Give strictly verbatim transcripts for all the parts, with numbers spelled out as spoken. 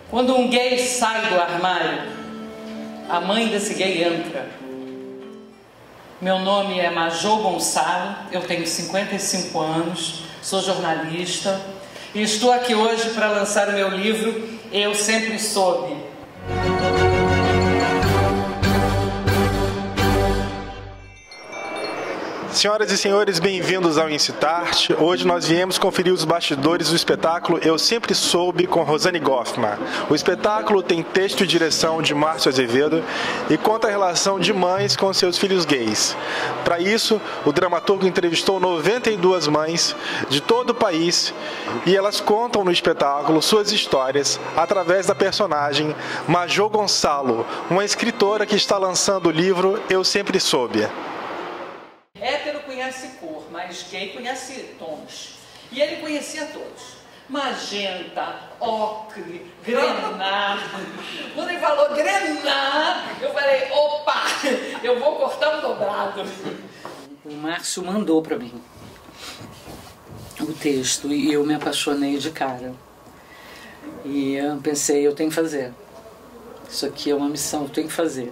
Quando um gay sai do armário, a mãe desse gay entra. Meu nome é Majô Gonçalo, eu tenho cinquenta e cinco anos, sou jornalista e estou aqui hoje para lançar o meu livro Eu Sempre Soube. Senhoras e senhores, bem-vindos ao Incitarte. Hoje nós viemos conferir os bastidores do espetáculo Eu Sempre Soube com Rosane Goffman. O espetáculo tem texto e direção de Márcio Azevedo e conta a relação de mães com seus filhos gays. Para isso, o dramaturgo entrevistou noventa e duas mães de todo o país e elas contam no espetáculo suas histórias através da personagem Majô Gonçalo, uma escritora que está lançando o livro Eu Sempre Soube. Hétero conhece cor, mas gay conhece tons. E ele conhecia todos. Magenta, ocre, grená. Quando ele falou grená, eu falei, opa, eu vou cortar um dobrado. O Márcio mandou para mim o texto e eu me apaixonei de cara. E eu pensei, eu tenho que fazer. Isso aqui é uma missão, eu tenho que fazer.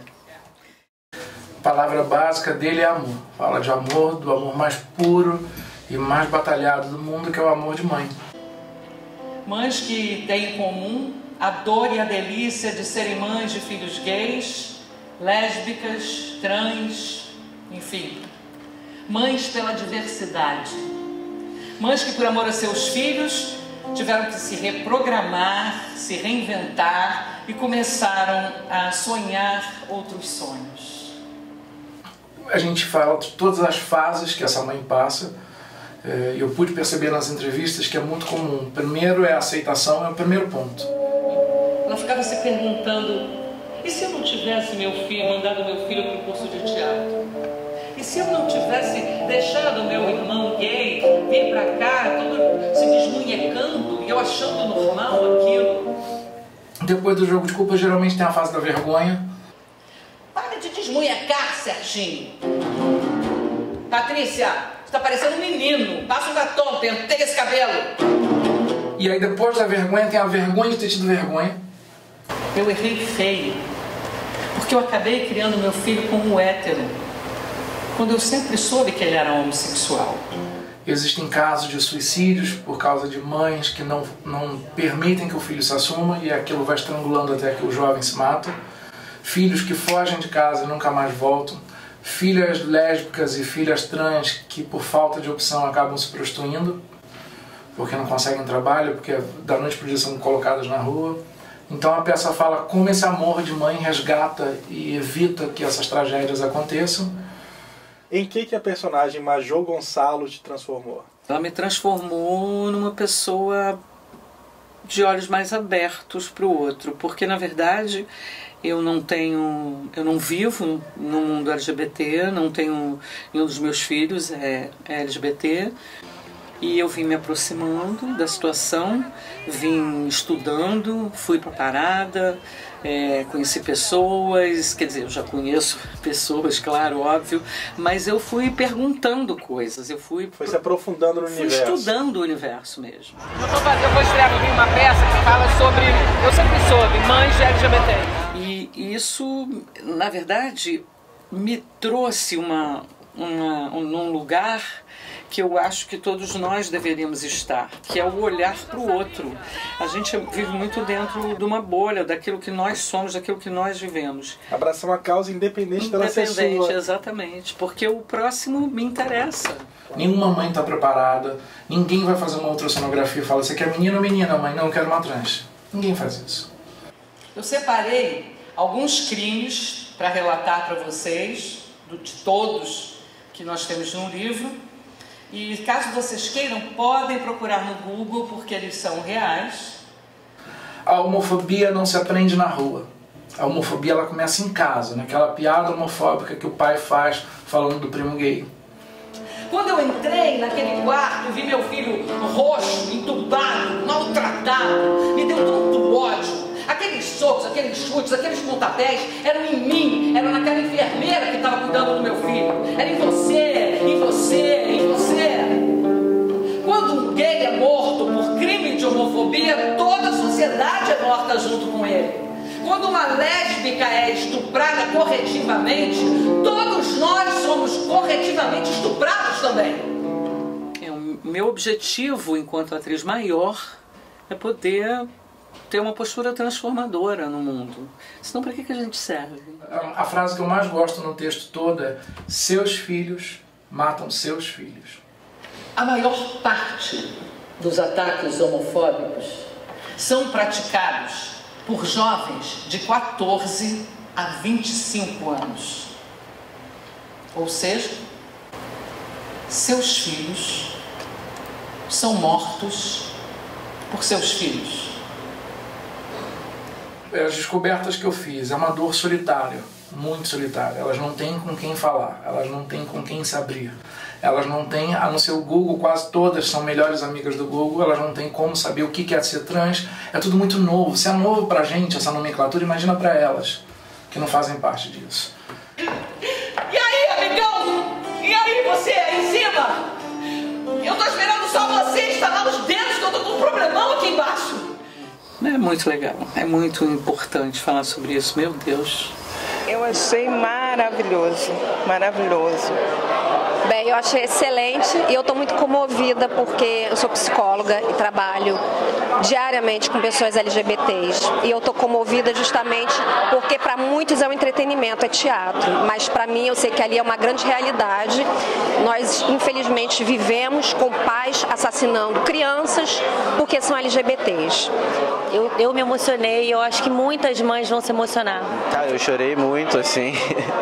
A palavra básica dele é amor. Fala de amor, do amor mais puro e mais batalhado do mundo, que é o amor de mãe. Mães que têm em comum a dor e a delícia de serem mães de filhos gays, lésbicas, trans, enfim. Mães pela diversidade. Mães que, por amor a seus filhos, tiveram que se reprogramar, se reinventar e começaram a sonhar outros sonhos. A gente fala de todas as fases que essa mãe passa. Eu pude perceber nas entrevistas que é muito comum. Primeiro é a aceitação, é o primeiro ponto. Ela ficava se perguntando, e se eu não tivesse meu filho, mandado meu filho para o curso de teatro? E se eu não tivesse deixado meu irmão gay vir para cá, todo se desmunhecando e eu achando normal aquilo? Depois do jogo de culpa, geralmente tem a fase da vergonha. Para de desmunhecar, Serginho. Patrícia, você tá parecendo um menino. Passa um batom, penteia esse cabelo. E aí depois da vergonha, tem a vergonha de ter tido vergonha. Eu errei feio. Porque eu acabei criando meu filho como hétero. Quando eu sempre soube que ele era homossexual. Existem casos de suicídios por causa de mães que não, não permitem que o filho se assuma e aquilo vai estrangulando até que o jovem se mata. Filhos que fogem de casa e nunca mais voltam, filhas lésbicas e filhas trans que por falta de opção acabam se prostituindo, porque não conseguem trabalho, porque da noite para o dia são colocadas na rua. Então a peça fala como esse amor de mãe resgata e evita que essas tragédias aconteçam. Em que, que a personagem Majô Gonçalo te transformou? Ela me transformou numa pessoa de olhos mais abertos para o outro, porque na verdade eu não tenho, eu não vivo no mundo L G B T, não tenho, nenhum dos meus filhos é, é L G B T, e eu vim me aproximando da situação, vim estudando, fui para a parada, é, conheci pessoas, quer dizer, eu já conheço pessoas, claro, óbvio, mas eu fui perguntando coisas, eu fui... Foi se aprofundando no fui universo. Fui estudando o universo mesmo. Eu, tô fazendo, eu vou estrear no Rio uma peça que fala sobre, eu sempre soube, mães de L G B T. E isso, na verdade, me trouxe uma, uma, um, um lugar que eu acho que todos nós deveríamos estar, que é o olhar para o outro. A gente vive muito dentro de uma bolha, daquilo que nós somos, daquilo que nós vivemos. Abraçar uma causa independente dela ser sua. Independente, exatamente, porque o próximo me interessa. Nenhuma mãe está preparada, ninguém vai fazer uma ultrassonografia e fala, você quer menino ou menina, mãe? Não, eu quero uma trans. Ninguém faz isso. Eu separei alguns crimes para relatar para vocês, de todos que nós temos no livro. E caso vocês queiram, podem procurar no Google, porque eles são reais. A homofobia não se aprende na rua. A homofobia ela começa em casa, naquela piada homofóbica que o pai faz falando do primo gay. Quando eu entrei naquele quarto, vi meu filho roxo, entubado, maltratado, me deu tanto ódio. Aqueles socos, aqueles chutes, aqueles pontapés eram em mim, eram naquela enfermeira que estava cuidando do meu filho. Era em você, em você, em você. Quando um gay é morto por crime de homofobia, toda a sociedade sociedade é morta junto com ele. Quando uma lésbica é estuprada corretivamente, todos nós somos corretivamente estuprados também. É, o meu objetivo enquanto atriz maior é poder ter uma postura transformadora no mundo. Senão, para que que a gente serve? A frase que eu mais gosto no texto todo é: seus filhos matam seus filhos. A maior parte dos ataques homofóbicos são praticados por jovens de quatorze a vinte e cinco anos. Ou seja, seus filhos são mortos por seus filhos. As descobertas que eu fiz, é uma dor solitária, muito solitária. Elas não têm com quem falar, elas não têm com quem se abrir. Elas não têm, a não ser o Google, quase todas são melhores amigas do Google, elas não têm como saber o que é ser trans. É tudo muito novo. Se é novo pra gente, essa nomenclatura, imagina pra elas, que não fazem parte disso. E aí, amigão? E aí, você aí em cima? Eu tô esperando só você estalar os dedos, que eu tô com um problemão aqui embaixo. É muito legal, é muito importante falar sobre isso, meu Deus. Eu achei maravilhoso, maravilhoso. Bem, eu achei excelente e eu estou muito comovida porque eu sou psicóloga e trabalho diariamente com pessoas L G B Ts. E eu estou comovida justamente porque para muitos é um entretenimento, é teatro. Mas para mim eu sei que ali é uma grande realidade. Nós, infelizmente, vivemos com pais assassinando crianças porque são L G B Ts. Eu, eu me emocionei e eu acho que muitas mães vão se emocionar. Cara, eu chorei muito, assim.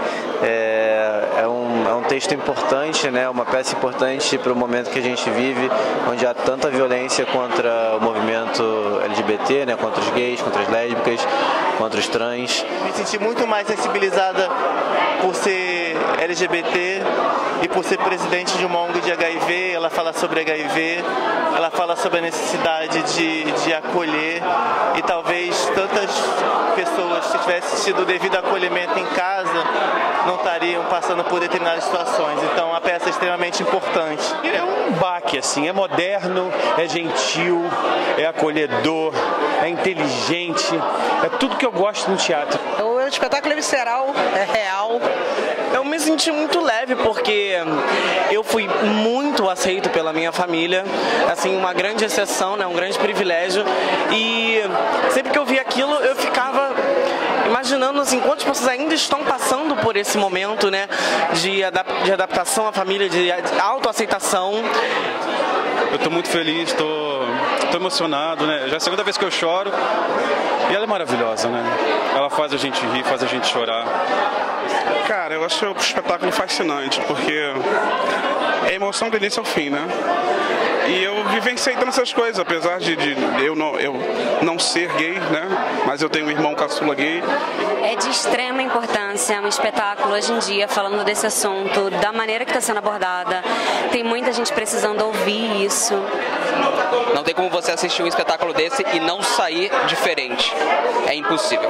É, é, um, é um texto importante, né? Uma peça importante para o momento que a gente vive, onde há tanta violência contra o movimento L G B T, né? Contra os gays, contra as lésbicas, contra os trans. Me senti muito mais sensibilizada por ser L G B T e por ser presidente de uma O N G de H I V. Ela fala sobre H I V, ela fala sobre a necessidade de, de acolher, e talvez tantas pessoas, se tivessem tido o devido acolhimento em casa, não estariam passando por determinadas situações. Então a peça é extremamente importante. É um baque, assim, é moderno, é gentil, é acolhedor, é inteligente, é tudo que eu gosto no teatro. O espetáculo é visceral, é real. Eu me senti muito leve porque eu fui muito aceito pela minha família, assim, uma grande exceção, né, um grande privilégio, e sempre que eu via aquilo eu ficava imaginando assim, quantas pessoas ainda estão passando por esse momento, né, de, adap de adaptação à família, de autoaceitação. Eu estou muito feliz, estou emocionado, né? Já é a segunda vez que eu choro e ela é maravilhosa, né? Ela faz a gente rir, faz a gente chorar. Cara, eu acho o espetáculo fascinante, porque é emoção do início ao fim, né? E eu vivenciei todas essas coisas, apesar de, de eu, não, eu não ser gay, né? Mas eu tenho um irmão caçula gay. É de extrema importância um espetáculo hoje em dia falando desse assunto, da maneira que está sendo abordada. Tem muita gente precisando ouvir isso. Não tem como você assistir um espetáculo desse e não sair diferente. É impossível.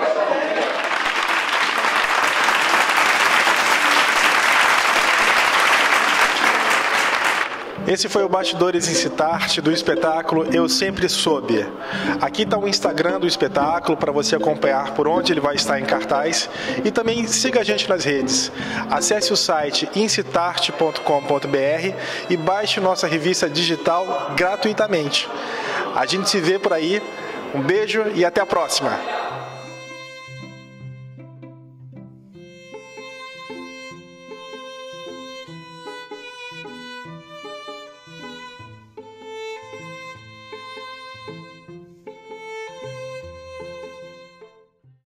Esse foi o Bastidores em Citarte do espetáculo Eu Sempre Soube. Aqui está o Instagram do espetáculo para você acompanhar por onde ele vai estar em cartaz, e também siga a gente nas redes. Acesse o site incitarte ponto com ponto br e baixe nossa revista digital gratuitamente. A gente se vê por aí. Um beijo e até a próxima!